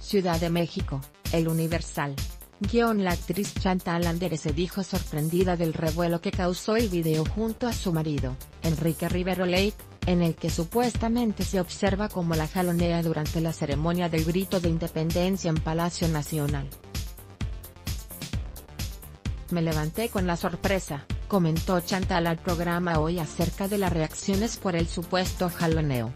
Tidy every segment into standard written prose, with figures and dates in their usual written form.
Ciudad de México, El Universal. La actriz Chantal Andere se dijo sorprendida del revuelo que causó el video junto a su marido, Enrique Rivero Lake, en el que supuestamente se observa cómo la jalonea durante la ceremonia del grito de independencia en Palacio Nacional. Me levanté con la sorpresa, comentó Chantal al programa Hoy acerca de las reacciones por el supuesto jaloneo.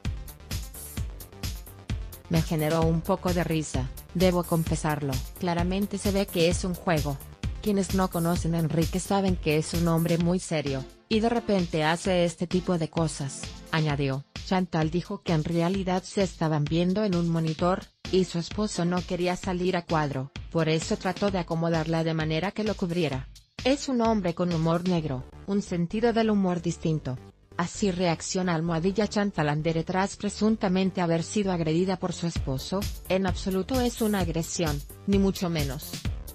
Me generó un poco de risa, debo confesarlo. Claramente se ve que es un juego. Quienes no conocen a Enrique saben que es un hombre muy serio, y de repente hace este tipo de cosas, añadió. Chantal dijo que en realidad se estaban viendo en un monitor, y su esposo no quería salir a cuadro, por eso trató de acomodarla de manera que lo cubriera. Es un hombre con humor negro, un sentido del humor distinto. Así reacciona Chantal Andere tras presuntamente haber sido agredida por su esposo. En absoluto es una agresión, ni mucho menos.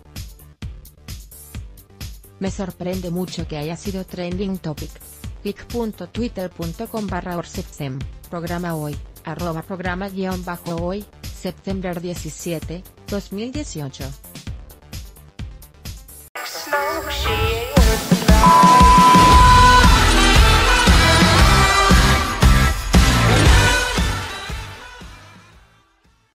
Me sorprende mucho que haya sido trending topic. pic.twitter.com/orseptem, programa hoy, @programa_hoy, septiembre 17, 2018.